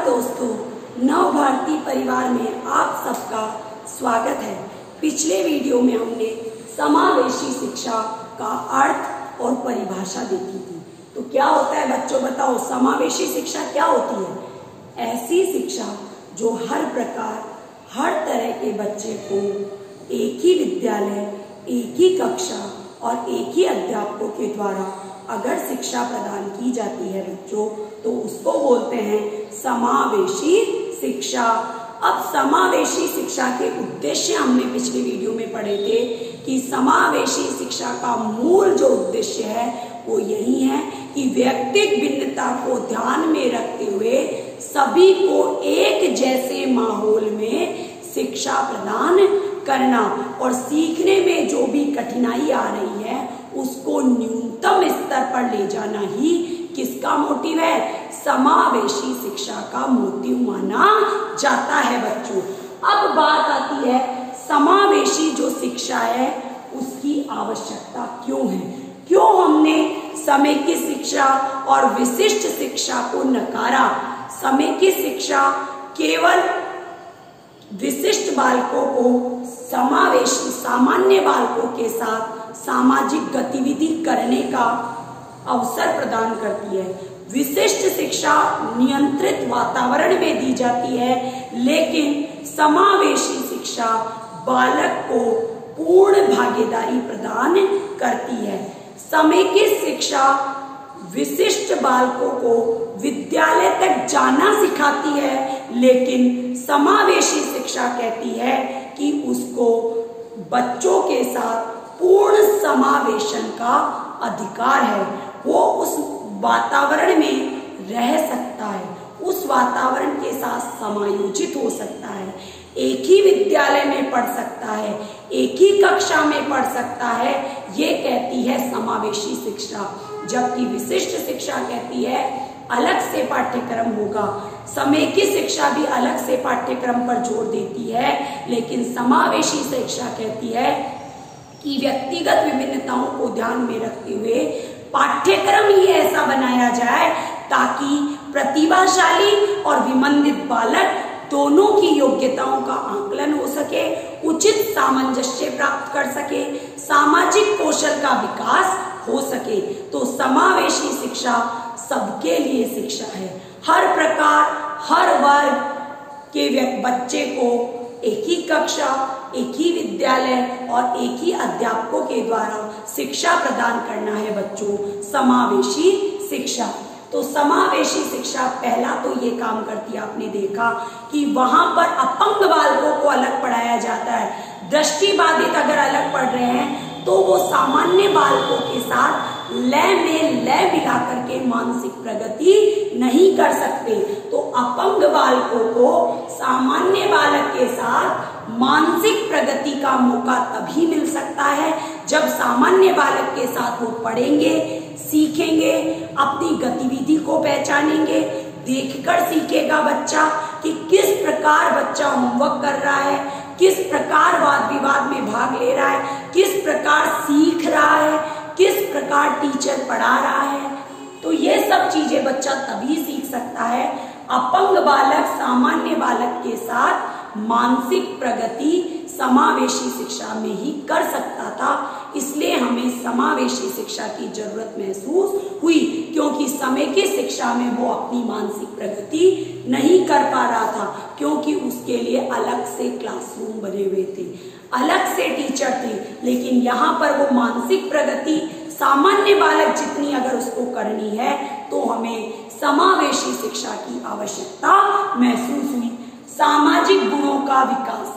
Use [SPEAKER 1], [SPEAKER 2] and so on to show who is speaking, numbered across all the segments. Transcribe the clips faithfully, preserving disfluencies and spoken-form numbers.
[SPEAKER 1] दोस्तों, नव भारती परिवार में आप सबका स्वागत है। पिछले वीडियो में हमने समावेशी शिक्षा का अर्थ और परिभाषा देखी थी। तो क्या होता है बच्चों, बताओ समावेशी शिक्षा क्या होती है? ऐसी शिक्षा जो हर प्रकार हर तरह के बच्चे को एक ही विद्यालय, एक ही कक्षा और एक ही अध्यापकों के द्वारा अगर शिक्षा प्रदान की जाती है बच्चों, तो उसको बोलते हैं समावेशी शिक्षा। अब समावेशी शिक्षा के उद्देश्य हमने पिछले वीडियो में पढ़े थे कि समावेशी शिक्षा का मूल जो उद्देश्य है वो यही है कि व्यक्तिगत भिन्नता को ध्यान में रखते हुए सभी को एक जैसे माहौल में शिक्षा प्रदान करना और सीखने में जो भी कठिनाई आ रही है उसको न्यूनतम स्तर पर ले जाना ही किसका मोटिव है? समावेशी शिक्षा का मोटिव माना जाता है बच्चों। अब बात आती है समावेशी जो शिक्षा है उसकी आवश्यकता क्यों है, क्यों हमने समेकित शिक्षा और विशिष्ट शिक्षा को नकारा। समेकित शिक्षा केवल विशिष्ट बालकों को समावेशी सामान्य बालकों के साथ सामाजिक गतिविधि करने का अवसर प्रदान करती है। विशिष्ट शिक्षा नियंत्रित वातावरण में दी जाती है, लेकिन समावेशी शिक्षा बालक को पूर्ण भागीदारी प्रदान करती है। समेकित शिक्षा विशिष्ट बालकों को विद्यालय तक जाना सिखाती है, लेकिन समावेशी शिक्षा कहती है कि उसको बच्चों के साथ पूर्ण समावेशन का अधिकार है। वो उस वातावरण में रह सकता है, उस वातावरण के साथ समायोजित हो सकता है, एक ही विद्यालय में पढ़ सकता है, एक ही कक्षा में पढ़ सकता है। ये कहती है समावेशी शिक्षा। जबकि विशिष्ट शिक्षा कहती है अलग से पाठ्यक्रम होगा। समेकित शिक्षा भी अलग से पाठ्यक्रम पर जोर देती है, लेकिन समावेशी शिक्षा कहती है कि व्यक्तिगत विभिन्नताओं को ध्यान में रखते हुए पाठ्यक्रम ही ऐसा बनाया जाए ताकि प्रतिभाशाली और विमंदित बालक दोनों की योग्यताओं का आकलन हो सके, उचित सामंजस्य प्राप्त कर सके, सामाजिक कौशल का विकास हो सके। तो समावेशी शिक्षा सबके लिए शिक्षा है। हर प्रकार हर वर्ग के बच्चे को एक ही कक्षा, एक ही विद्यालय और एक ही अध्यापकों के द्वारा शिक्षा प्रदान करना है बच्चों, समावेशी शिक्षा। तो समावेशी शिक्षा पहला तो ये काम करती है, आपने देखा कि वहां पर अपंग बालकों को अलग पढ़ाया जाता है। दृष्टिबाधित अगर अलग पढ़ रहे हैं तो वो सामान्य बालकों के साथ लय में लय मिला करके मानसिक प्रगति नहीं कर सकते। तो अपंग बालकों को सामान्य बालक के साथ मानसिक प्रगति का मौका तभी मिल सकता है जब सामान्य बालक के साथ वो पढ़ेंगे, सीखेंगे, अपनी गतिविधि को पहचानेंगे। देखकर सीखेगा बच्चा कि किस प्रकार बच्चा होमवर्क कर रहा है, किस प्रकार वाद विवाद में भाग ले रहा है, किस प्रकार सीख रहा है, किस प्रकार टीचर पढ़ा रहा है। तो ये सब चीजें बच्चा तभी सीख सकता है। अपंग बालक सामान्य बालक के साथ मानसिक प्रगति समावेशी शिक्षा में ही कर सकता था, इसलिए हमें समावेशी शिक्षा की जरूरत महसूस हुई, क्योंकि समेकित शिक्षा में वो अपनी मानसिक प्रगति नहीं कर पा रहा था, क्योंकि उसके लिए अलग से क्लासरूम बने हुए थे, अलग से टीचर थे। लेकिन यहाँ पर वो मानसिक प्रगति सामान्य बालक जितनी अगर उसको करनी है तो हमें समावेशी शिक्षा की आवश्यकता महसूस हुई। सामाजिक गुणों का विकास,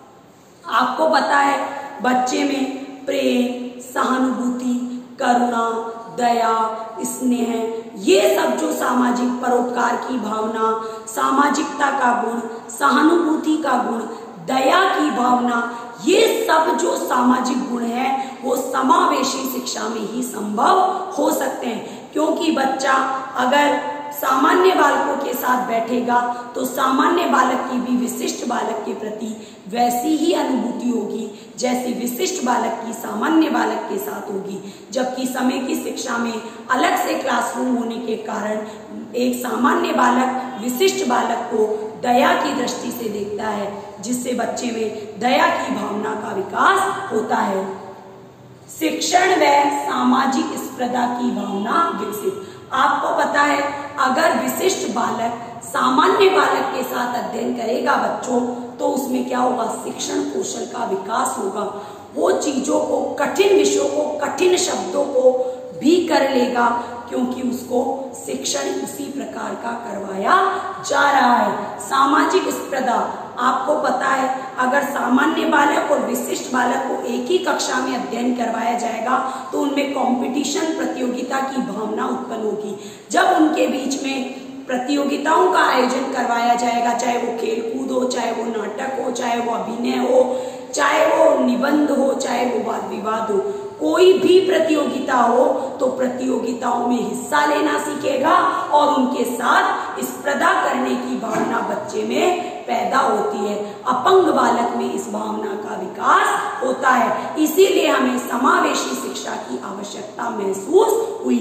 [SPEAKER 1] आपको पता है बच्चे में प्रेम, सहानुभूति, करुणा, दया, स्नेह, ये सब जो सामाजिक परोपकार की भावना, सामाजिकता का गुण, सहानुभूति का गुण, दया की भावना, ये सब जो सामाजिक गुण है वो समावेशी शिक्षा में ही संभव हो सकते हैं। क्योंकि बच्चा अगर सामान्य बालकों के साथ बैठेगा तो सामान्य बालक की भी विशिष्ट बालक के प्रति वैसी ही अनुभूति होगी जैसी विशिष्ट बालक की सामान्य बालक के साथ होगी। जबकि समय की शिक्षा में अलग से क्लासरूम होने के कारण एक सामान्य बालक विशिष्ट बालक को दया की दृष्टि से देखता है, जिससे बच्चे में दया की भावना का विकास होता है। शिक्षण व सामाजिक स्पर्धा की भावना विकसित। आपको पता है, अगर विशिष्ट बालक सामान्य बालक के साथ अध्ययन करेगा बच्चों, तो उसमें क्या होगा, शिक्षण कौशल का विकास होगा। वो चीजों को, कठिन विषयों को, कठिन शब्दों को भी कर लेगा, क्योंकि उसको शिक्षण उसी प्रकार का करवाया जा रहा है। सामाजिक स्पर्धा, आपको पता है, अगर सामान्य बालक और विशिष्ट बालक को एक ही कक्षा में अध्ययन करवाया जाएगा तो उनमें कंपटीशन, प्रतियोगिता की भावना उत्पन्न होगी। जब उनके बीच में प्रतियोगिताओं का आयोजन करवाया जाएगा, चाहे वो खेल कूद हो, चाहे वो नाटक हो, चाहे वो अभिनय हो, चाहे वो निबंध हो, चाहे वो वाद विवाद हो, कोई भी प्रतियोगिता हो, तो प्रतियोगिताओं में हिस्सा लेना सीखेगा और उनके साथ स्पर्धा करने की भावना बच्चे में पैदा होती है। अपंग बालक में इस भावना का विकास होता है। इसीलिए हमें समावेशी शिक्षा की आवश्यकता महसूस हुई।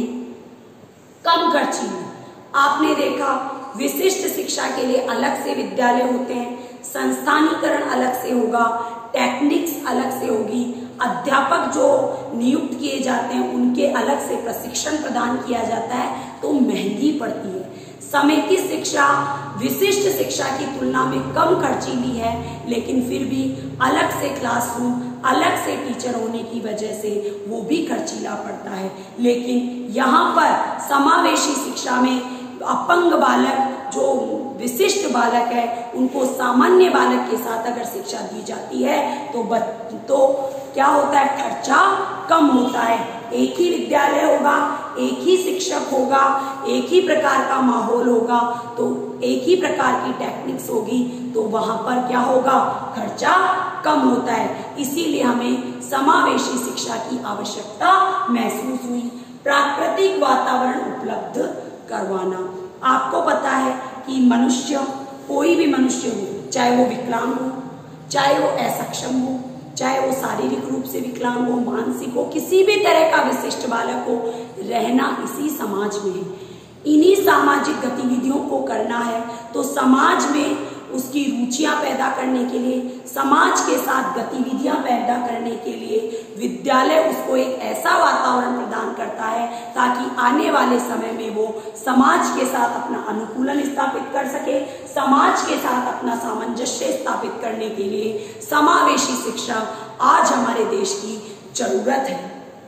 [SPEAKER 1] कम खर्चीली, आपने देखा, विशिष्ट शिक्षा के लिए अलग से विद्यालय होते हैं, संस्थानीकरण अलग से होगा, टेक्निक्स अलग से होगी, अध्यापक जो नियुक्त किए जाते हैं उनके अलग से प्रशिक्षण प्रदान किया जाता है, तो महंगी पड़ती है। समय की शिक्षा विशिष्ट शिक्षा की तुलना में कम खर्चीली है, लेकिन फिर भी अलग से क्लासरूम, अलग से टीचर होने की वजह से वो भी खर्चीला पड़ता है। लेकिन यहाँ पर समावेशी शिक्षा में अपंग बालक, जो विशिष्ट बालक है, उनको सामान्य बालक के साथ अगर शिक्षा दी जाती है तो तो क्या होता है, खर्चा कम होता है। एक ही विद्यालय होगा, एक ही शिक्षक होगा, एक ही प्रकार का माहौल होगा, तो एक ही प्रकार की टेक्निक्स होगी, तो वहां पर क्या होगा, खर्चा कम होता है। इसीलिए हमें समावेशी शिक्षा की आवश्यकता महसूस हुई। प्राकृतिक वातावरण उपलब्ध करवाना। आपको पता है कि मनुष्य, कोई भी मनुष्य हो, चाहे वो विकलांग हो, चाहे वो असक्षम हो, चाहे वो शारीरिक रूप से विकलांग हो, मानसिक हो, किसी भी तरह का विशिष्ट बालक हो, रहना इसी समाज में है। इन्हीं सामाजिक गतिविधियों को करना है, तो समाज में उसकी रुचियां पैदा करने के लिए, समाज के साथ गतिविधियां पैदा करने के लिए विद्यालय उसको एक ऐसा वातावरण प्रदान करता है ताकि आने वाले समय में वो समाज के साथ अपना अनुकूलन स्थापित कर सके, समाज के साथ अपना सामंजस्य स्थापित करने के लिए समावेशी शिक्षा आज हमारे देश की जरूरत है।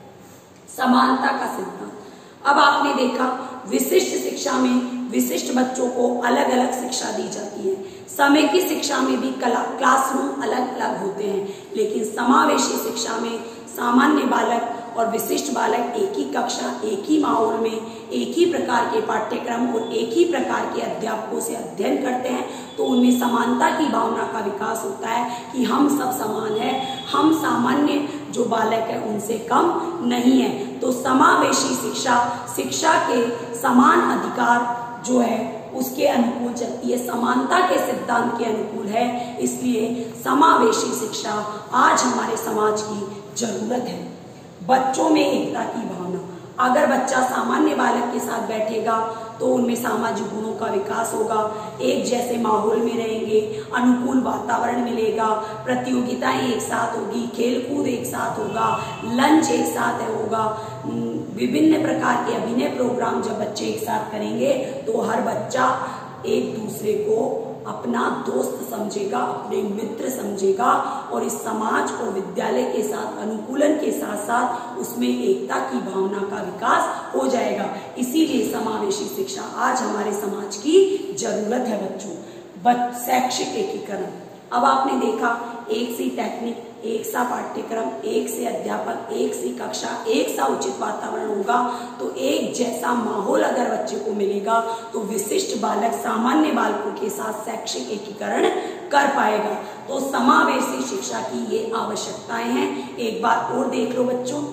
[SPEAKER 1] समानता का सिद्धांत। अब आपने देखा, विशिष्ट शिक्षा में विशिष्ट बच्चों को अलग अलग शिक्षा दी जाती है। समय की शिक्षा में भी क्लासरूम अलग अलग होते हैं, लेकिन समावेशी शिक्षा में सामान्य बालक और विशिष्ट बालक एक ही कक्षा, एक ही माहौल में, एक ही प्रकार के पाठ्यक्रम और एक ही प्रकार के अध्यापकों से अध्ययन करते हैं, तो उनमें समानता की भावना का विकास होता है कि हम सब समान हैं, हम सामान्य जो बालक है उनसे कम नहीं है। तो समावेशी शिक्षा शिक्षा के समान अधिकार जो है उसके अनुकूल चलती है, समानता के सिद्धांत के अनुकूल है। इसलिए समावेशी शिक्षा आज हमारे समाज की जरूरत है। बच्चों में एकता की भावना। अगर बच्चा सामान्य बालक के साथ बैठेगा तो उनमें सामाजिक गुणों का विकास होगा, एक जैसे माहौल में रहेंगे, अनुकूल वातावरण मिलेगा, प्रतियोगिताएं एक साथ होगी, खेल कूद एक साथ होगा, लंच एक साथ होगा, विभिन्न प्रकार के अभिनय प्रोग्राम जब बच्चे एक साथ करेंगे तो हर बच्चा एक दूसरे को अपना दोस्त समझेगा, अपने मित्र समझेगा और इस समाज और विद्यालय के साथ अनुकूलन के साथ साथ उसमें एकता की भावना का विकास हो जाएगा। इसीलिए समावेशी शिक्षा आज हमारे समाज की जरूरत है बच्चों। शैक्षिक एकीकरण। अब आपने देखा, एक सी टेक्निक, एक सा पाठ्यक्रम, एक से अध्यापक, एक सी कक्षा, एक सा उचित वातावरण होगा, तो एक जैसा माहौल अगर बच्चे को मिलेगा तो विशिष्ट बालक सामान्य बालकों के साथ शैक्षिक एकीकरण कर पाएगा। तो समावेशी शिक्षा की ये आवश्यकताएं हैं। एक बात और देख लो बच्चों,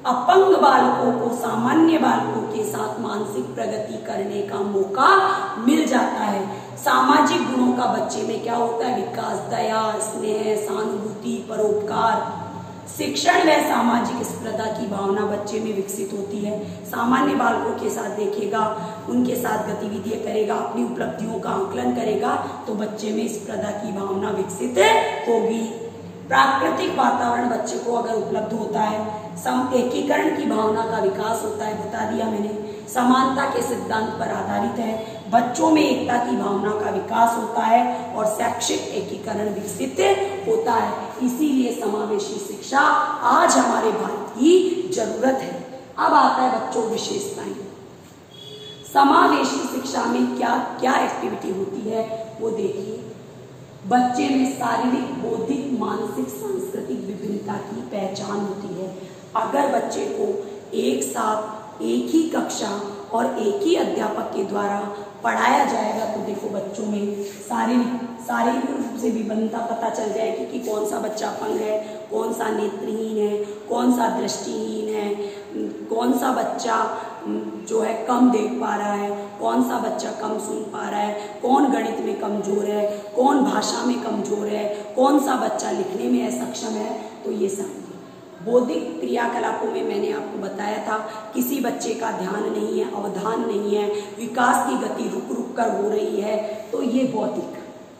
[SPEAKER 1] अपंग बालकों को सामान्य बालकों के साथ मानसिक प्रगति करने का मौका मिल जाता है। सामाजिक गुणों का बच्चे में क्या होता है? विकास, दया, स्नेह, सहानुभूति, परोपकार। शिक्षण व सामाजिक स्पर्धा की भावना बच्चे में विकसित होती है। सामान्य बालकों के साथ देखेगा, उनके साथ गतिविधियां करेगा, अपनी उपलब्धियों का आकलन करेगा तो बच्चे में स्पर्धा की भावना विकसित होगी। प्राकृतिक वातावरण बच्चे को अगर उपलब्ध होता है, सम एकीकरण की भावना का विकास होता है, बता दिया मैंने। समानता के सिद्धांत पर आधारित है, बच्चों में एकता की भावना का विकास होता है और शैक्षिक एकीकरण विकसित होता है। इसीलिए समावेशी शिक्षा आज हमारे भारत की जरूरत है। अब आता है बच्चों विशेषताएं। समावेशी शिक्षा में क्या क्या एक्टिविटी होती है वो देखिए। बच्चे में शारीरिक, बौद्धिक, मानसिक, सांस्कृतिक विभिन्नता की पहचान होती है। अगर बच्चे को एक साथ एक ही कक्षा और एक ही अध्यापक के द्वारा पढ़ाया जाएगा तो देखो बच्चों में शारीरिक शारीरिक रूप से विभिन्नता पता चल जाएगी कि कौन सा बच्चा अपंग है, कौन सा नेत्रहीन है, कौन सा दृष्टिहीन है, कौन सा बच्चा जो है कम देख पा रहा है, कौन सा बच्चा कम सुन पा रहा है, कौन गणित में कमजोर है, कौन भाषा में कमजोर है, कौन सा बच्चा लिखने में असक्षम है। तो ये सारी बौद्धिक क्रियाकलापों में मैंने आपको बताया था, किसी बच्चे का ध्यान नहीं है, अवधान नहीं है, विकास की गति रुक रुक कर हो रही है, तो ये बौद्धिक।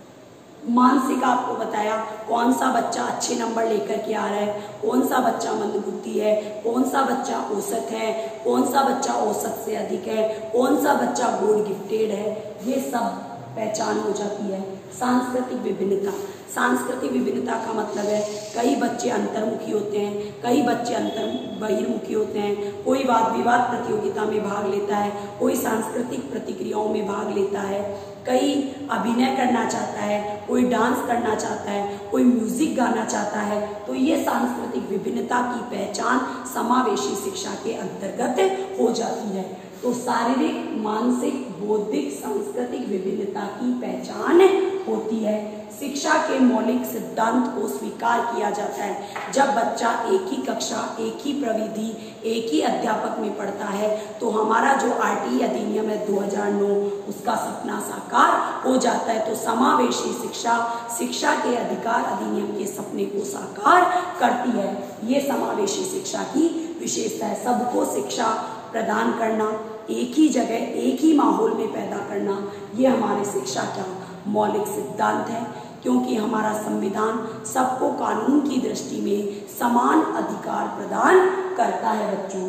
[SPEAKER 1] मानसिक आपको बताया कौन सा बच्चा अच्छे नंबर लेकर के आ रहा है, कौन सा बच्चा मंदबुद्धि है, कौन सा बच्चा औसत है, कौन सा बच्चा औसत से अधिक है, कौन सा बच्चा गॉड गिफ्टेड है, ये सब पहचान हो जाती है। सांस्कृतिक विभिन्नता, सांस्कृतिक विभिन्नता का मतलब है कई बच्चे अंतर्मुखी होते हैं, कई बच्चे अंतर बहिर्मुखी होते हैं, कोई वाद विवाद प्रतियोगिता में भाग लेता है, कोई सांस्कृतिक प्रतिक्रियाओं में भाग लेता है, कई अभिनय करना चाहता है, कोई डांस करना चाहता है, कोई म्यूजिक गाना चाहता है। तो ये सांस्कृतिक विभिन्नता की पहचान समावेशी शिक्षा के अंतर्गत हो जाती है। तो शारीरिक, मानसिक, बौद्धिक, सांस्कृतिक विभिन्नता की पहचान होती है। शिक्षा के मौलिक सिद्धांत को स्वीकार किया जाता है। जब बच्चा एक ही कक्षा, एक ही प्रविधि, एक ही अध्यापक में पढ़ता है तो हमारा जो आरटीई अधिनियम है दो हज़ार नौ उसका सपना साकार हो जाता है। तो समावेशी शिक्षा शिक्षा के अधिकार अधिनियम के सपने को साकार करती है। ये समावेशी शिक्षा की विशेषता है। सबको शिक्षा प्रदान करना, एक ही जगह एक ही माहौल में पैदा करना, ये हमारे शिक्षा का मौलिक सिद्धांत है। क्योंकि हमारा संविधान सबको कानून की दृष्टि में समान अधिकार प्रदान करता है बच्चों।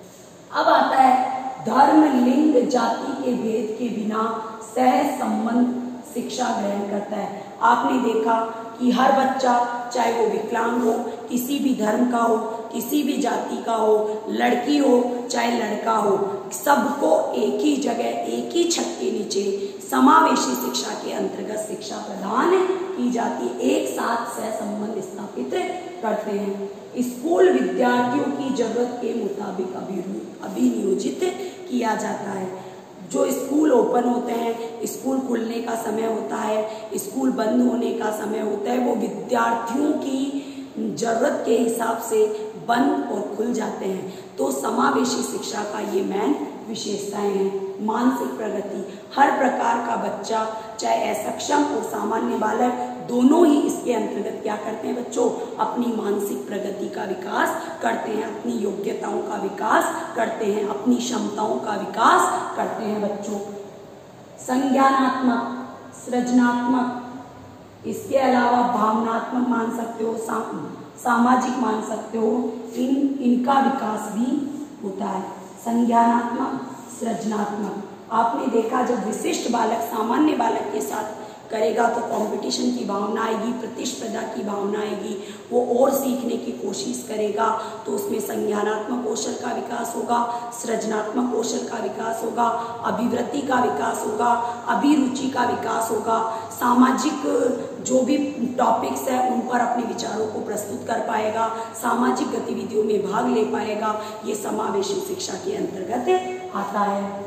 [SPEAKER 1] अब आता है धर्म, लिंग, जाति के भेद के बिना सह संबंध शिक्षा ग्रहण करता है। आपने देखा कि हर बच्चा, चाहे वो विकलांग हो, किसी भी धर्म का हो, किसी भी जाति का हो, लड़की हो चाहे लड़का हो, सबको एक ही जगह एक ही छत के नीचे समावेशी शिक्षा के अंतर्गत शिक्षा प्रदान की जाती है। एक साथ सह संबंध स्थापित करते हैं। स्कूल विद्यार्थियों की जरूरत के मुताबिक अभिनियोजित किया जाता है। जो स्कूल ओपन होते हैं, स्कूल खुलने का समय होता है, स्कूल बंद होने का समय होता है, वो विद्यार्थियों की जरूरत के हिसाब से बंद और खुल जाते हैं। तो समावेशी शिक्षा का ये मेन विशेषताएं हैं। मानसिक प्रगति, हर प्रकार का बच्चा, चाहे असक्षम और सामान्य बालक, दोनों ही इसके अंतर्गत क्या करते हैं बच्चों? अपनी मानसिक प्रगति का विकास करते हैं, अपनी योग्यताओं का विकास करते हैं, अपनी क्षमताओं का विकास करते हैं बच्चों। संज्ञानात्मक, सृजनात्मक, इसके अलावा भावनात्मक मान सकते हो, सा, सामाजिक मान सकते हो, इन इनका विकास भी होता है। संज्ञानात्मक, सृजनात्मक, आपने देखा जब विशिष्ट बालक सामान्य बालक के साथ करेगा तो कंपटीशन की भावना आएगी, प्रतिस्पर्धा की भावना आएगी, वो और सीखने की कोशिश करेगा, तो उसमें संज्ञानात्मक कौशल का विकास होगा, सृजनात्मक कौशल का विकास होगा, अभिवृत्ति का विकास होगा, अभिरुचि का विकास होगा, सामाजिक जो भी टॉपिक्स है उन पर अपने विचारों को प्रस्तुत कर पाएगा, सामाजिक गतिविधियों में भाग ले पाएगा। ये समावेशी शिक्षा के अंतर्गत आता है।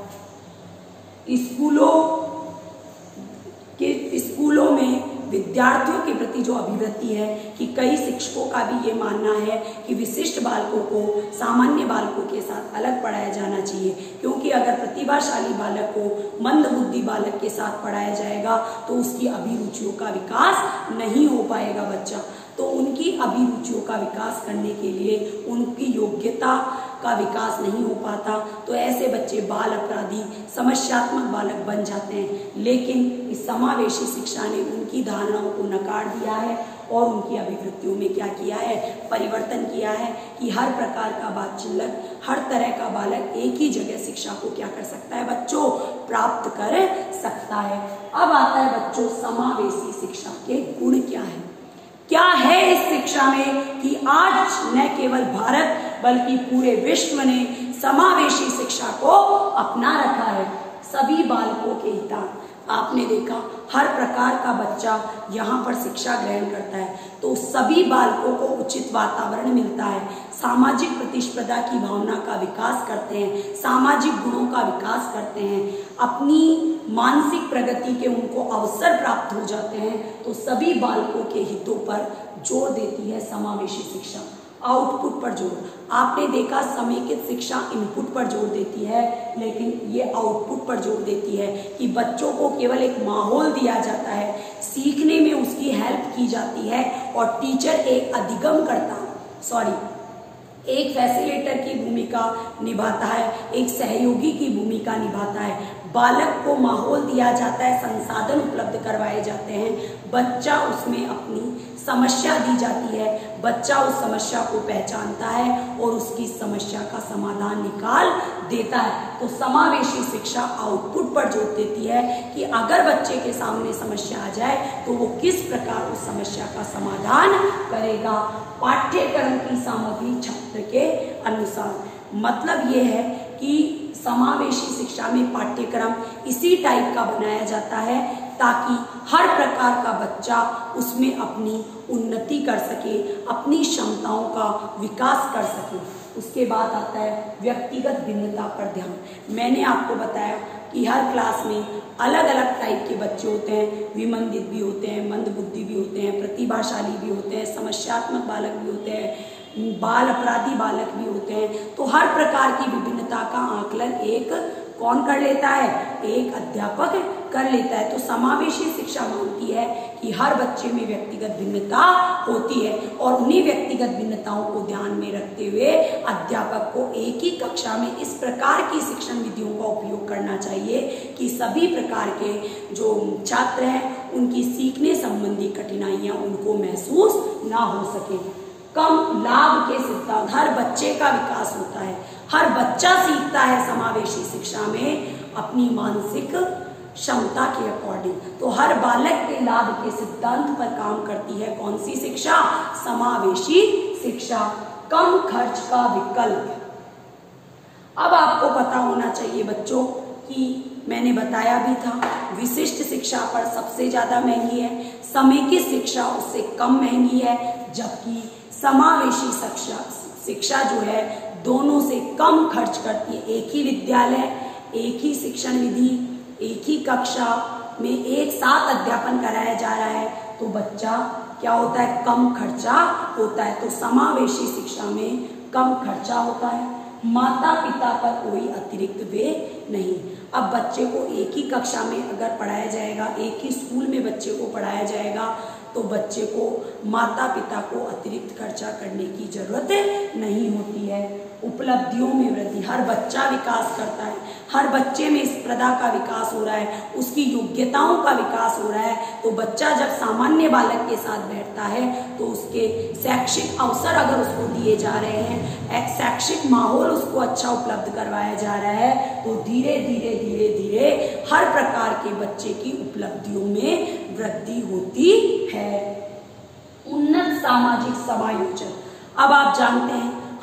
[SPEAKER 1] स्कूलों के स्कूलों में विद्यार्थियों के प्रति प्रति जो अभिवृत्ति है कि कई शिक्षकों का भी ये मानना है कि विशिष्ट बालकों को सामान्य बालकों के साथ अलग पढ़ाया जाना चाहिए, क्योंकि अगर प्रतिभाशाली बालक को मंदबुद्धि बालक के साथ पढ़ाया जाएगा तो उसकी अभिरुचियों का विकास नहीं हो पाएगा बच्चा। तो उनकी अभिरुचियों का विकास करने के लिए उनकी योग्यता का विकास नहीं हो पाता, तो ऐसे बच्चे बाल अपराधी समस्यात्मक बालक बन जाते हैं। लेकिन इस समावेशी शिक्षा ने उनकी धारणाओं को नकार दिया है और उनकी अभिवृत्तियों में क्या किया है, परिवर्तन किया है कि हर प्रकार का बालक, हर तरह का बालक एक ही जगह शिक्षा को क्या कर सकता है बच्चों, प्राप्त कर सकता है। अब आता है बच्चों समावेशी शिक्षा के गुण क्या है, क्या है इस शिक्षा में कि आज न केवल भारत बल्कि पूरे विश्व ने समावेशी शिक्षा को अपना रखा है सभी बालकों के हितार्थ। आपने देखा हर प्रकार का बच्चा यहाँ पर शिक्षा ग्रहण करता है तो सभी बालकों को उचित वातावरण मिलता है, सामाजिक प्रतिस्पर्धा की भावना का विकास करते हैं, सामाजिक गुणों का विकास करते हैं, अपनी मानसिक प्रगति के उनको अवसर प्राप्त हो जाते हैं। तो सभी बालकों के हितों पर जोर देती है समावेशी शिक्षा। आउटपुट पर जोर, आपने देखा समेकित शिक्षा इनपुट पर जोर देती है, लेकिन ये आउटपुट पर जोर देती है कि बच्चों को केवल एक माहौल दिया जाता है, सीखने में उसकी हेल्प की जाती है और टीचर एक अधिगम करता सॉरी एक फैसिलिटेटर की भूमिका निभाता है, एक सहयोगी की भूमिका निभाता है। बालक को माहौल दिया जाता है, संसाधन उपलब्ध करवाए जाते हैं, बच्चा उसमें अपनी समस्या दी जाती है, बच्चा उस समस्या को पहचानता है और उसकी समस्या का समाधान निकाल देता है। तो समावेशी शिक्षा आउटपुट पर जोर देती है कि अगर बच्चे के सामने समस्या आ जाए तो वो किस प्रकार उस समस्या का समाधान करेगा। पाठ्यक्रम की सामग्री छात्र के अनुसार, मतलब ये है कि समावेशी शिक्षा में पाठ्यक्रम इसी टाइप का बनाया जाता है ताकि हर प्रकार का बच्चा उसमें अपनी उन्नति कर सके, अपनी क्षमताओं का विकास कर सके। उसके बाद आता है व्यक्तिगत भिन्नता पर ध्यान। मैंने आपको बताया कि हर क्लास में अलग अलग टाइप के बच्चे होते हैं, विमंदित भी होते हैं, मंदबुद्धि भी होते हैं, प्रतिभाशाली भी होते हैं, समस्यात्मक बालक भी होते हैं, बाल अपराधी बालक भी होते हैं। तो हर प्रकार की विभिन्नता का आकलन एक कौन कर लेता है, एक अध्यापक कर लेता है। तो समावेशी शिक्षा मानती है कि हर बच्चे में व्यक्तिगत भिन्नता होती है और उन्हीं व्यक्तिगत भिन्नताओं को ध्यान में रखते हुए अध्यापक को एक ही कक्षा में इस प्रकार की शिक्षण विधियों का उपयोग करना चाहिए कि सभी प्रकार के जो छात्र हैं उनकी सीखने संबंधी कठिनाइयां उनको महसूस ना हो सके। कम लाभ के सिद्धांत, हर बच्चे का विकास होता है, हर बच्चा सीखता है समावेशी शिक्षा में अपनी मानसिक क्षमता के अकॉर्डिंग। तो हर बालक के लाभ के सिद्धांत पर काम करती है कौन सी शिक्षा, समावेशी शिक्षा। कम खर्च का विकल्प, अब आपको पता होना चाहिए बच्चों कि मैंने बताया भी था विशिष्ट शिक्षा पर सबसे ज्यादा महंगी है, समेकित शिक्षा उससे कम महंगी है, जबकि समावेशी शिक्षा शिक्षा जो है दोनों से कम खर्च करती है। एक ही विद्यालय, एक ही शिक्षण विधि, एक ही कक्षा में एक साथ अध्यापन कराया जा रहा है तो बच्चा क्या होता है, कम खर्चा होता है। तो समावेशी शिक्षा में कम खर्चा होता है, माता पिता पर कोई अतिरिक्त व्यय नहीं। अब बच्चे को एक ही कक्षा में अगर पढ़ाया जाएगा, एक ही स्कूल में बच्चे को पढ़ाया जाएगा तो बच्चे को माता पिता को अतिरिक्त खर्चा करने की जरूरत नहीं होती है। उपलब्धियों में वृद्धि, हर बच्चा विकास करता है, हर बच्चे में स्पर्धा का विकास हो रहा है, उसकी योग्यताओं का विकास हो रहा है। तो बच्चा जब सामान्य बालक के साथ बैठता है तो उसके शैक्षिक अवसर अगर उसको दिए जा रहे हैं, एक शैक्षिक माहौल उसको अच्छा उपलब्ध करवाया जा रहा है, तो धीरे धीरे धीरे धीरे हर प्रकार के बच्चे की उपलब्धियों में वृद्धि होती है। उन्नत सामाजिक समायोजन, अब आप जानते हैं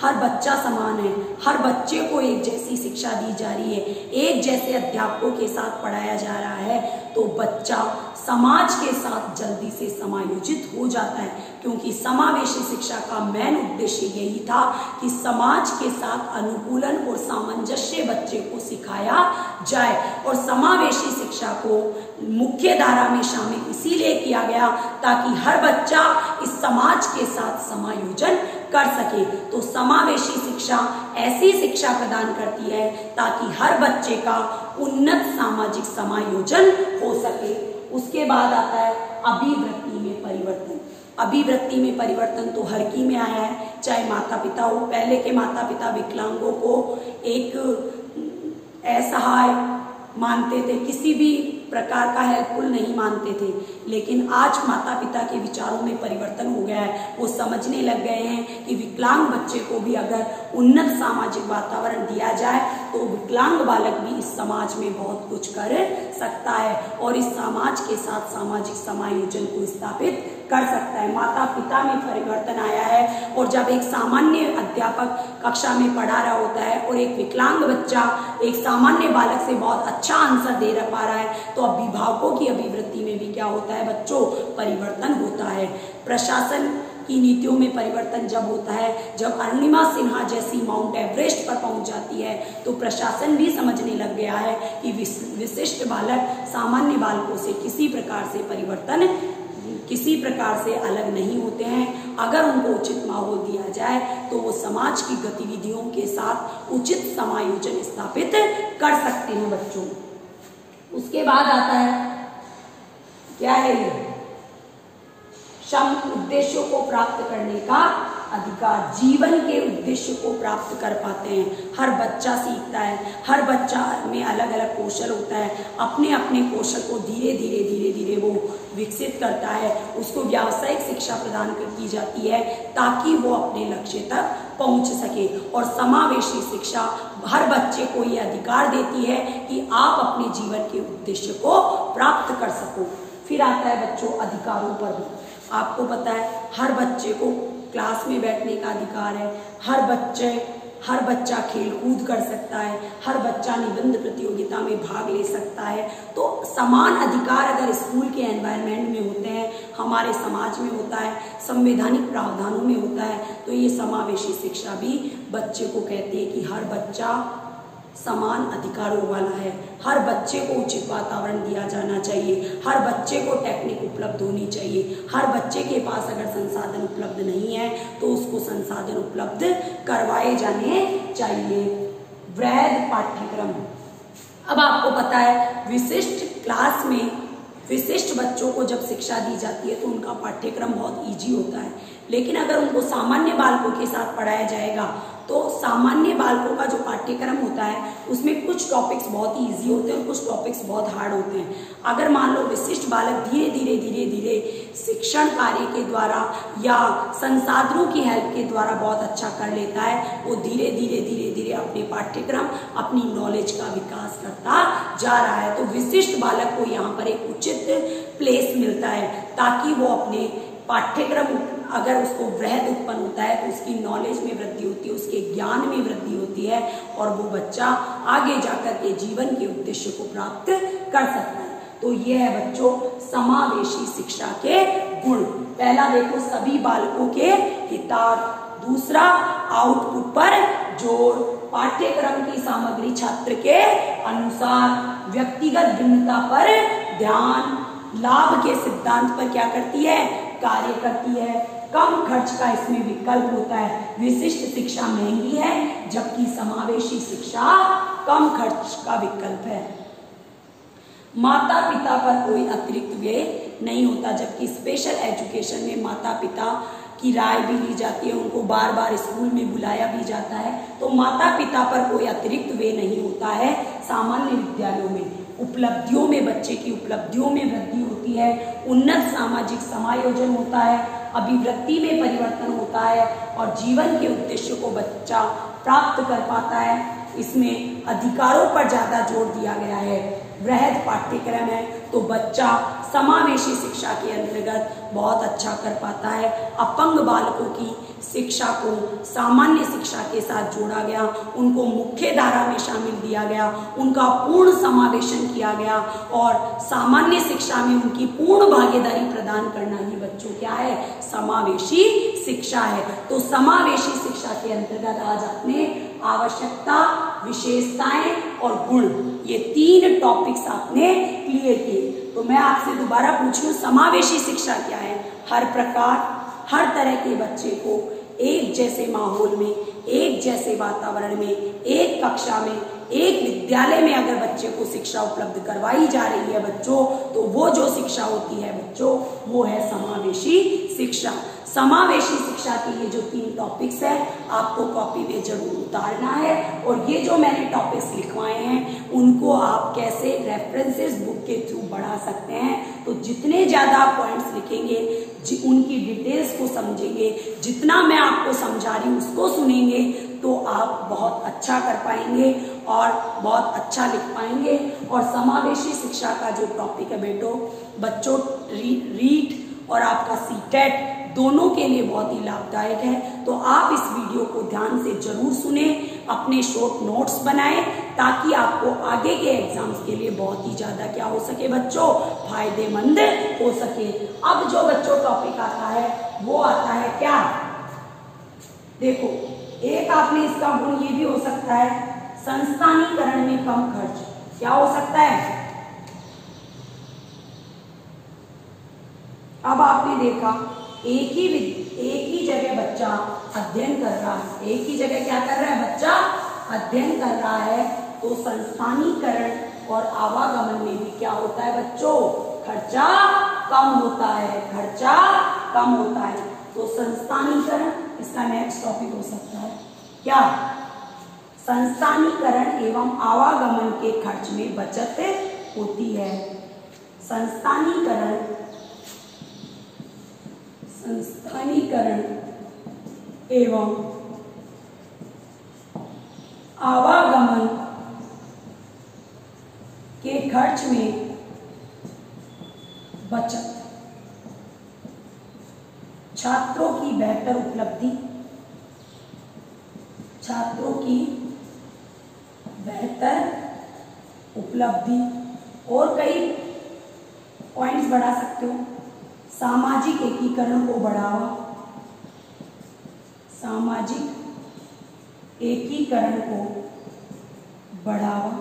[SPEAKER 1] हर बच्चा समान है, हर बच्चे को एक जैसी शिक्षा दी जा रही है, एक जैसे अध्यापकों के साथ पढ़ाया जा रहा है, तो बच्चा समाज के साथ जल्दी से समायोजित हो जाता है। क्योंकि समावेशी शिक्षा का मेन उद्देश्य यही था कि समाज के साथ अनुकूलन और सामंजस्य बच्चे को सिखाया जाए। और समावेशी शिक्षा को मुख्य धारा में शामिल इसीलिए किया गया ताकि हर बच्चा इस समाज के साथ समायोजन कर सके। तो समावेशी शिक्षा ऐसी शिक्षा प्रदान करती है ताकि हर बच्चे का उन्नत सामाजिक समायोजन हो सके। उसके बाद आता है अभिवृत्ति में परिवर्तन। अभिवृत्ति में परिवर्तन तो हर की में आया है, चाहे माता पिता हो। पहले के माता पिता विकलांगों को एक असहाय मानते थे, किसी भी प्रकार का हेल्पफुल नहीं मानते थे, लेकिन आज माता पिता के विचारों में परिवर्तन हो गया है। वो समझने लग गए हैं कि विकलांग बच्चे को भी अगर उन्नत सामाजिक वातावरण दिया जाए तो विकलांग बालक भी इस समाज में बहुत कुछ कर सकता है और इस समाज के साथ सामाजिक समायोजन को स्थापित कर सकता है। माता पिता में परिवर्तन आया है और जब एक सामान्य अध्यापक कक्षा में पढ़ा रहा होता है और एक विकलांग बच्चा एक सामान्य बालक से बहुत अच्छा आंसर दे पा रहा है, तो अभिभावकों की अभिवृत्ति में भी क्या होता है बच्चों, परिवर्तन होता है। प्रशासन की नीतियों में परिवर्तन जब होता है, जब अरुणिमा सिन्हा जैसी माउंट एवरेस्ट पर पहुंच जाती है, तो प्रशासन भी समझने लग गया है कि विशिष्ट बालक सामान्य बालकों से किसी प्रकार से परिवर्तन किसी प्रकार से अलग नहीं होते हैं। अगर उनको उचित माहौल दिया जाए तो वो समाज की गतिविधियों के साथ उचित समायोजन स्थापित कर सकते हैं बच्चों। उसके बाद आता है क्या है ये, सम उद्देश्यों को प्राप्त करने का अधिकार। जीवन के उद्देश्य को प्राप्त कर पाते हैं। हर बच्चा सीखता है, हर बच्चा में अलग अलग कौशल होता है, अपने अपने कौशल को धीरे धीरे धीरे धीरे वो विकसित करता है। उसको व्यावसायिक शिक्षा प्रदान की जाती है ताकि वो अपने लक्ष्य तक पहुंच सके। और समावेशी शिक्षा हर बच्चे को ये अधिकार देती है कि आप अपने जीवन के उद्देश्य को प्राप्त कर सको। फिर आता है बच्चों अधिकारों पर भी। आपको पता है हर बच्चे को क्लास में बैठने का अधिकार है, हर बच्चे हर बच्चा खेल कूद कर सकता है, हर बच्चा निबंध प्रतियोगिता में भाग ले सकता है। तो समान अधिकार अगर स्कूल के एनवायरनमेंट में होते हैं, हमारे समाज में होता है, संवैधानिक प्रावधानों में होता है, तो ये समावेशी शिक्षा भी बच्चे को कहती है कि हर बच्चा समान अधिकारों वाला है। हर बच्चे को उचित वातावरण दिया जाना चाहिए, हर बच्चे को टेक्निक उपलब्ध होनी चाहिए, हर बच्चे के पास अगर संसाधन उपलब्ध नहीं है तो उसको संसाधन उपलब्ध करवाए जाने चाहिए। वृहद पाठ्यक्रम। अब आपको पता है विशिष्ट क्लास में विशिष्ट बच्चों को जब शिक्षा दी जाती है तो उनका पाठ्यक्रम बहुत इजी होता है, लेकिन अगर उनको सामान्य बालकों के साथ पढ़ाया जाएगा तो सामान्य बालकों का जो पाठ्यक्रम होता है उसमें कुछ टॉपिक्स बहुत ही इजी होते हैं और कुछ टॉपिक्स बहुत हार्ड होते हैं। अगर मान लो विशिष्ट बालक धीरे धीरे धीरे धीरे शिक्षण कार्य के द्वारा या संसाधनों की हेल्प के द्वारा बहुत अच्छा कर लेता है, वो धीरे धीरे धीरे धीरे अपने पाठ्यक्रम अपनी नॉलेज का विकास करता जा रहा है। तो विशिष्ट बालक को यहाँ पर एक उचित प्लेस मिलता है ताकि वो अपने पाठ्यक्रम, अगर उसको वृहद उत्पन्न होता है तो उसकी नॉलेज में वृद्धि होती है, उसके ज्ञान में वृद्धि होती है और वो बच्चा आगे जाकर के जीवन के उद्देश्य को प्राप्त कर सकता है। तो ये है बच्चों समावेशी शिक्षा के गुण। पहला देखो सभी बालकों के हितार्थ, दूसरा आउटपुट पर जोर, पाठ्यक्रम की सामग्री छात्र के अनुसार, व्यक्तिगत भिन्नता पर ध्यान, लाभ के सिद्धांत पर क्या करती है, कार्य करती है, कम खर्च का इसमें विकल्प होता है। विशिष्ट शिक्षा महंगी है जबकि समावेशी शिक्षा कम खर्च का विकल्प है। माता पिता पर कोई अतिरिक्त व्यय नहीं होता, जबकि स्पेशल एजुकेशन में माता पिता की राय भी ली जाती है, उनको बार बार स्कूल में बुलाया भी जाता है। तो माता पिता पर कोई अतिरिक्त व्यय नहीं होता है। सामान्य विद्यालयों में उपलब्धियों में बच्चे की उपलब्धियों में वृद्धि होती है, उन्नत सामाजिक समायोजन होता है, अभिवृत्ति में परिवर्तन होता है और जीवन के उद्देश्य को बच्चा प्राप्त कर पाता है। इसमें अधिकारों पर ज्यादा जोर दिया गया है। वृहद पाठ्यक्रम है तो बच्चा समावेशी शिक्षा के अंतर्गत बहुत अच्छा कर पाता है। अपंग बालकों की शिक्षा को सामान्य शिक्षा के साथ जोड़ा गया, उनको मुख्य धारा में शामिल किया गया, उनका पूर्ण समावेशन किया गया और सामान्य शिक्षा में उनकी पूर्ण भागीदारी प्रदान करना ही बच्चों क्या है, समावेशी शिक्षा है। तो समावेशी शिक्षा के अंतर्गत आज आपने आवश्यकता, विशेषताएं और गुण, ये तीन टॉपिक्स आपने क्लियर किए। तो मैं आपसे दोबारा पूछ रही हूँ, समावेशी शिक्षा क्या है? हर प्रकार, हर तरह के बच्चे को एक जैसे माहौल में, एक जैसे वातावरण में, एक कक्षा में, एक विद्यालय में अगर बच्चे को शिक्षा उपलब्ध करवाई जा रही है बच्चों, तो वो जो शिक्षा होती है बच्चों, वो है समावेशी शिक्षा। समावेशी शिक्षा के ये जो तीन टॉपिक्स है आपको कॉपी में जरूर उतारना है और ये जो मैंने टॉपिक्स लिखवाए हैं उनको आप कैसे रेफरेंसेस बुक के थ्रू बढ़ा सकते हैं। तो जितने ज्यादा पॉइंट्स लिखेंगे, उनकी डिटेल्स को समझेंगे, जितना मैं आपको समझा रही हूँ उसको सुनेंगे, तो आप बहुत अच्छा कर पाएंगे और बहुत अच्छा लिख पाएंगे। और समावेशी शिक्षा का जो टॉपिक है बेटो बच्चों, री, रीट और आपका सीटेट दोनों के लिए बहुत ही लाभदायक है। तो आप इस वीडियो को ध्यान से जरूर सुने, अपने शॉर्ट नोट्स बनाएं, ताकि आपको आगे के एग्जाम्स के लिए बहुत ही ज्यादा क्या हो सके बच्चों, फायदेमंद हो सके। अब जो बच्चों टॉपिक आता है वो आता है क्या, देखो एक आपने इसका गुण ये भी हो सकता है, संस्थानीकरण में कम खर्च। क्या हो सकता है? अब आपने देखा एक ही एक ही जगह बच्चा अध्ययन कर रहा है, एक ही जगह क्या कर रहा है बच्चा, अध्ययन कर रहा है, तो संस्थानीकरण और आवागमन में भी क्या होता है बच्चों, खर्चा कम होता है, खर्चा कम होता है। तो संस्थानीकरण इसका नेक्स्ट टॉपिक हो सकता है क्या, संस्थानीकरण एवं आवागमन के खर्च में बचत होती है। संस्थानीकरण संस्थानीकरण एवं आवागमन के खर्च में बचत, छात्रों की बेहतर उपलब्धि, छात्रों की बेहतर उपलब्धि और कई पॉइंट्स बढ़ा सकते हो। सामाजिक एकीकरण को बढ़ावा, सामाजिक एकीकरण को बढ़ावा,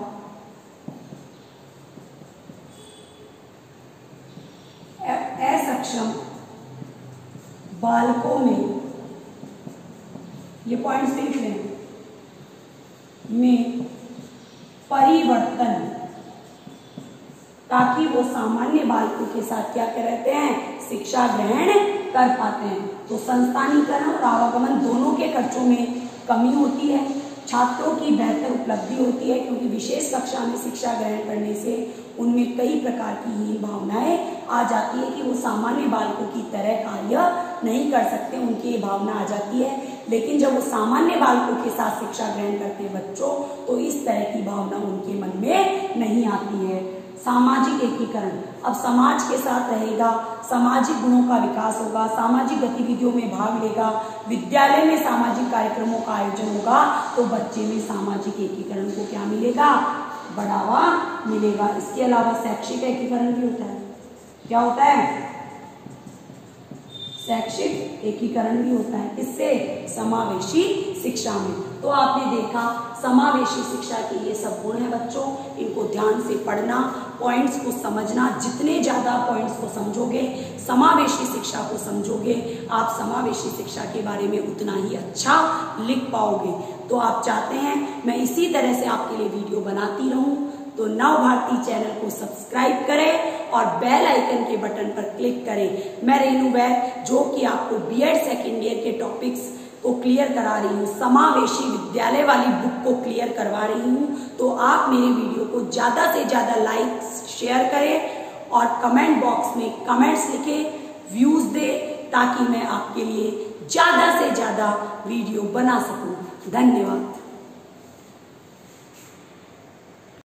[SPEAKER 1] असक्षम बालकों में, ये पॉइंट्स देख लें, में परिवर्तन, ताकि वो सामान्य बालकों के साथ क्या करते हैं, शिक्षा ग्रहण कर पाते हैं। तो संस्थानीकरण और आवागमन दोनों के खर्चों में कमी होती है, छात्रों की बेहतर उपलब्धि होती है, क्योंकि विशेष कक्षा में शिक्षा ग्रहण करने से उनमें कई प्रकार की हीन भावनाएं आ जाती है कि वो सामान्य बालकों की तरह कार्य नहीं कर सकते, उनकी ये भावना आ जाती है। लेकिन जब वो सामान्य बालकों के साथ शिक्षा ग्रहण करते हैं बच्चों, तो इस तरह की भावना उनके मन में नहीं आती है। सामाजिक एकीकरण, अब समाज के साथ रहेगा, सामाजिक गुणों का विकास होगा, सामाजिक गतिविधियों में भाग लेगा, विद्यालय में सामाजिक कार्यक्रमों का आयोजन होगा, तो बच्चे में सामाजिक एकीकरण को क्या मिलेगा, बढ़ावा मिलेगा। इसके अलावा शैक्षिक एकीकरण भी होता है। क्या होता है? शैक्षिक एकीकरण भी होता है। इससे समावेशी शिक्षा में। तो आपने देखा समावेशी शिक्षा के ये सब गुण हैं बच्चों, इनको ध्यान से पढ़ना, पॉइंट्स को समझना। जितने ज्यादा पॉइंट्स को समझोगे, समावेशी शिक्षा को समझोगे, आप समावेशी शिक्षा के बारे में उतना ही अच्छा लिख पाओगे। तो आप चाहते हैं मैं इसी तरह से आपके लिए वीडियो बनाती रहूं, तो नव भारती चैनल को सब्सक्राइब करें और बेल आइकन के बटन पर क्लिक करें। मैं रेनू वैद, जो कि आपको बीएड सेकेंड ईयर के टॉपिक्स को क्लियर करा रही हूँ, समावेशी विद्यालय वाली बुक को क्लियर करवा रही हूँ। तो आप मेरे वीडियो को ज्यादा से ज्यादा लाइक शेयर करें और कमेंट बॉक्स में कमेंट्स लिखें, व्यूज दे, ताकि मैं आपके लिए ज्यादा से ज्यादा वीडियो बना सकूं। धन्यवाद।